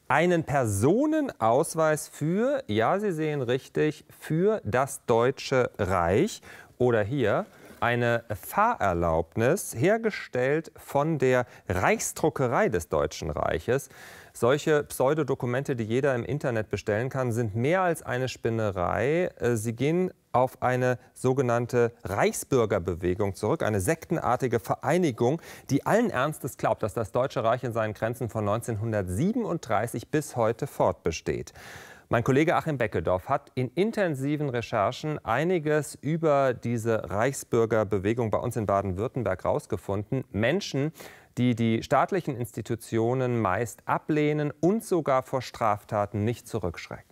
einen Personenausweis für, ja, Sie sehen richtig, für das Deutsche Reich. Oder hier eine Fahrerlaubnis, hergestellt von der Reichsdruckerei des Deutschen Reiches. Solche Pseudodokumente, die jeder im Internet bestellen kann, sind mehr als eine Spinnerei. Sie gehen auf eine sogenannte Reichsbürgerbewegung zurück, eine sektenartige Vereinigung, die allen Ernstes glaubt, dass das Deutsche Reich in seinen Grenzen von 1937 bis heute fortbesteht. Mein Kollege Achim Beckedorf hat in intensiven Recherchen einiges über diese Reichsbürgerbewegung bei uns in Baden-Württemberg herausgefunden. Menschen, die die staatlichen Institutionen meist ablehnen und sogar vor Straftaten nicht zurückschrecken.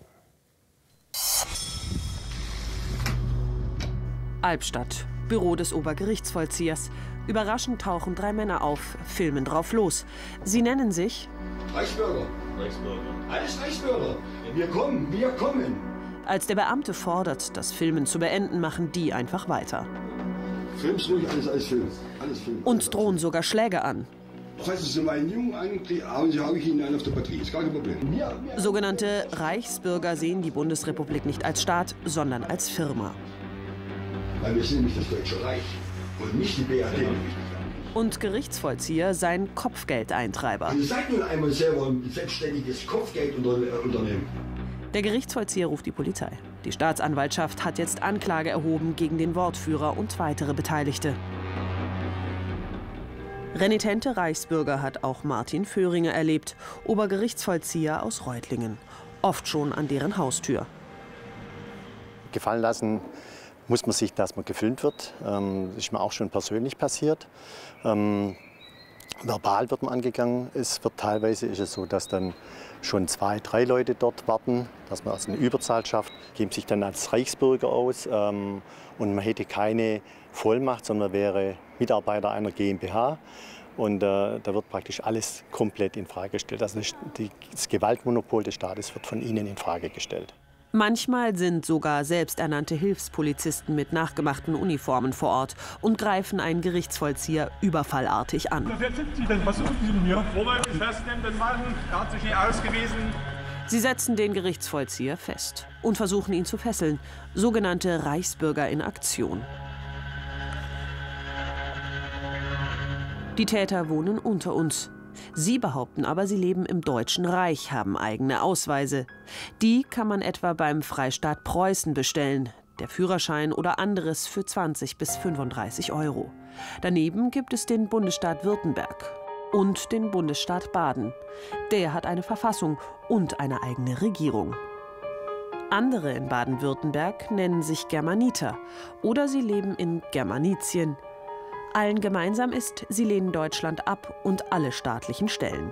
Albstadt, Büro des Obergerichtsvollziehers. Überraschend tauchen 3 Männer auf, filmen drauf los. Sie nennen sich Reichsbürger. Reichsbürger. Alles Reichsbürger. Wir kommen, wir kommen. Als der Beamte fordert, das Filmen zu beenden, machen die einfach weiter. Film's ruhig, alles Film. Alles Film. Und drohen sogar Schläge an. Fassen Sie meinen Jungen an, hauen Sie Ihnen einen auf der Batterie. Ist gar kein Problem. Sogenannte Reichsbürger sehen die Bundesrepublik nicht als Staat, sondern als Firma. Weil wir sind nämlich das Deutsche Reich und nicht die BRD. Und Gerichtsvollzieher sein Kopfgeldeintreiber. Ihr seid nun einmal selber ein selbstständiges Kopfgeldunternehmen. Der Gerichtsvollzieher ruft die Polizei. Die Staatsanwaltschaft hat jetzt Anklage erhoben gegen den Wortführer und weitere Beteiligte. Renitente Reichsbürger hat auch Martin Föhringer erlebt, Obergerichtsvollzieher aus Reutlingen. Oft schon an deren Haustür. Gefallen lassen muss man sich, dass man gefilmt wird. Das ist mir auch schon persönlich passiert. Verbal wird man angegangen. Teilweise ist es so, dass dann schon 2, 3 Leute dort warten, dass man also eine Überzahl schafft, geben sich dann als Reichsbürger aus und man hätte keine Vollmacht, sondern wäre Mitarbeiter einer GmbH. Und da wird praktisch alles komplett in Frage gestellt. Also das Gewaltmonopol des Staates wird von ihnen in Frage gestellt. Manchmal sind sogar selbsternannte Hilfspolizisten mit nachgemachten Uniformen vor Ort und greifen einen Gerichtsvollzieher überfallartig an. Wer sind Sie denn? Was suchen Sie denn hier? Vorläufig festnehmen, Mann. Er hat sich nicht ausgewiesen. Sie setzen den Gerichtsvollzieher fest und versuchen ihn zu fesseln. Sogenannte Reichsbürger in Aktion. Die Täter wohnen unter uns. Sie behaupten aber, sie leben im Deutschen Reich, haben eigene Ausweise. Die kann man etwa beim Freistaat Preußen bestellen. Der Führerschein oder anderes für 20 bis 35 Euro. Daneben gibt es den Bundesstaat Württemberg und den Bundesstaat Baden. Der hat eine Verfassung und eine eigene Regierung. Andere in Baden-Württemberg nennen sich Germaniter oder sie leben in Germanitien. Allen gemeinsam ist, sie lehnen Deutschland ab und alle staatlichen Stellen.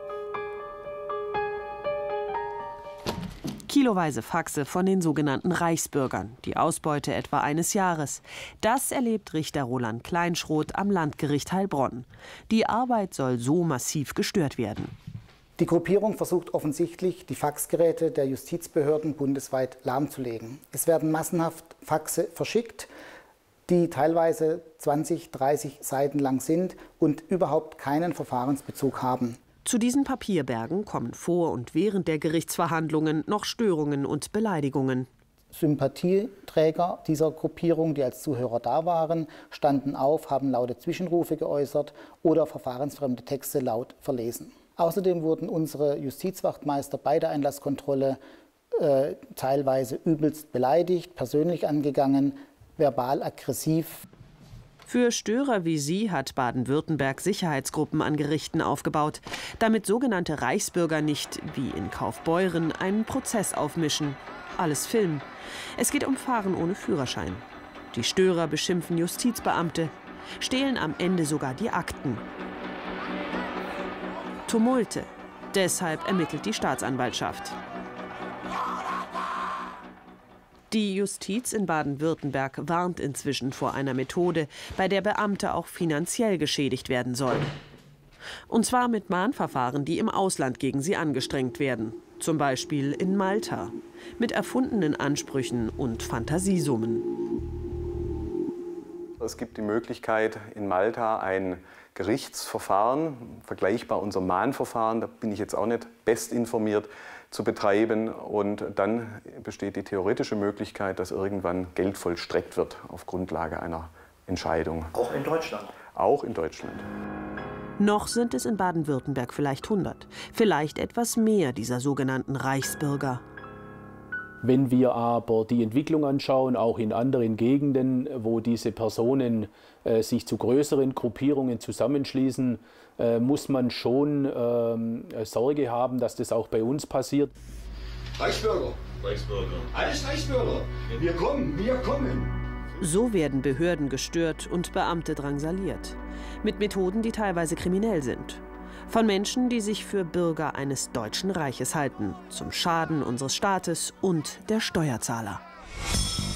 Kiloweise Faxe von den sogenannten Reichsbürgern, die Ausbeute etwa eines Jahres. Das erlebt Richter Roland Kleinschroth am Landgericht Heilbronn. Die Arbeit soll so massiv gestört werden. Die Gruppierung versucht offensichtlich, die Faxgeräte der Justizbehörden bundesweit lahmzulegen. Es werden massenhaft Faxe verschickt, die teilweise 20, 30 Seiten lang sind und überhaupt keinen Verfahrensbezug haben. Zu diesen Papierbergen kommen vor und während der Gerichtsverhandlungen noch Störungen und Beleidigungen. Sympathieträger dieser Gruppierung, die als Zuhörer da waren, standen auf, haben laute Zwischenrufe geäußert oder verfahrensfremde Texte laut verlesen. Außerdem wurden unsere Justizwachtmeister bei der Einlasskontrolle teilweise übelst beleidigt, persönlich angegangen, verbal aggressiv. Für Störer wie sie hat Baden-Württemberg Sicherheitsgruppen an Gerichten aufgebaut, damit sogenannte Reichsbürger nicht, wie in Kaufbeuren, einen Prozess aufmischen. Alles Film. Es geht um Fahren ohne Führerschein. Die Störer beschimpfen Justizbeamte, stehlen am Ende sogar die Akten. Tumulte. Deshalb ermittelt die Staatsanwaltschaft. Die Justiz in Baden-Württemberg warnt inzwischen vor einer Methode, bei der Beamte auch finanziell geschädigt werden sollen. Und zwar mit Mahnverfahren, die im Ausland gegen sie angestrengt werden. Zum Beispiel in Malta. Mit erfundenen Ansprüchen und Fantasiesummen. es gibt die Möglichkeit, in Malta ein Gerichtsverfahren, vergleichbar unserem Mahnverfahren, da bin ich jetzt auch nicht bestinformiert, zu betreiben. Und dann besteht die theoretische Möglichkeit, dass irgendwann Geld vollstreckt wird auf Grundlage einer Entscheidung. Auch in Deutschland? Auch in Deutschland. Noch sind es in Baden-Württemberg vielleicht 100, vielleicht etwas mehr dieser sogenannten Reichsbürger. Wenn wir aber die Entwicklung anschauen, auch in anderen Gegenden, wo diese Personen sich zu größeren Gruppierungen zusammenschließen, muss man schon Sorge haben, dass das auch bei uns passiert. Reichsbürger. Reichsbürger. Alles Reichsbürger. Wir kommen, wir kommen. So werden Behörden gestört und Beamte drangsaliert. Mit Methoden, die teilweise kriminell sind. Von Menschen, die sich für Bürger eines Deutschen Reiches halten, zum Schaden unseres Staates und der Steuerzahler.